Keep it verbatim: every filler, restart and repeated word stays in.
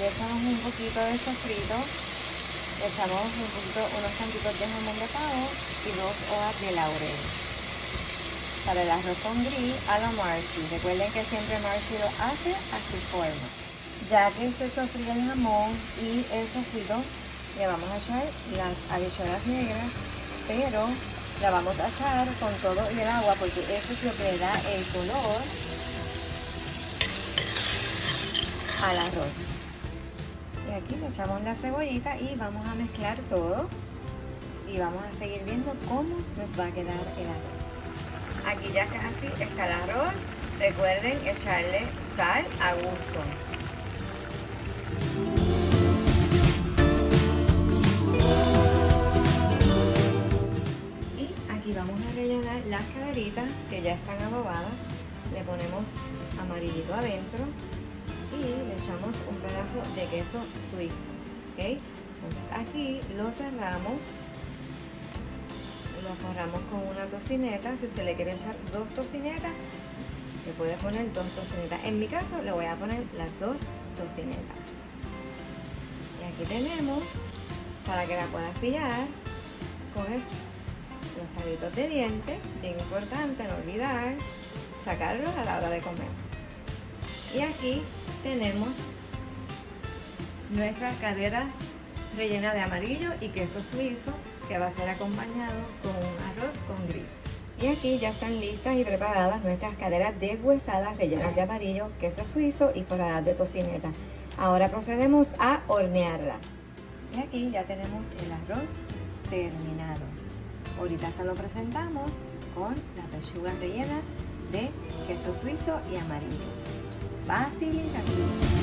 le echamos un poquito de sofrito, le echamos un poquito, unos cantitos de jamón de pavo y dos hojas de laurel. Para el arroz con gris a la Marcy. Recuerden que siempre Marcy lo hace a su forma. Ya que se sofríe el jamón y el sofrito, le vamos a echar las habichuelas negras, pero la vamos a echar con todo y el agua porque eso es lo que le da el color al arroz. Y aquí le echamos la cebollita y vamos a mezclar todo y vamos a seguir viendo cómo nos va a quedar el arroz. Aquí ya casi está el arroz. Recuerden echarle sal a gusto. Y aquí vamos a rellenar las caderitas que ya están adobadas. Le ponemos amarillito adentro y le echamos un pedazo de queso suizo. ¿Okay? Entonces aquí lo cerramos. Lo forramos con una tocineta. Si usted le quiere echar dos tocinetas, le puede poner dos tocinetas. En mi caso le voy a poner las dos tocinetas. Y aquí tenemos, para que la puedas pillar, coges los palitos de dientes, bien importante no olvidar sacarlos a la hora de comer. Y aquí tenemos nuestra cadera rellena de amarillo y queso suizo, que va a ser acompañado con un arroz con gris. Y aquí ya están listas y preparadas nuestras caderas deshuesadas rellenas de amarillo, queso suizo y forradas de tocineta. Ahora procedemos a hornearla. Y aquí ya tenemos el arroz terminado. Ahorita se lo presentamos con la pechuga rellena de queso suizo y amarillo. Fácil y rápido.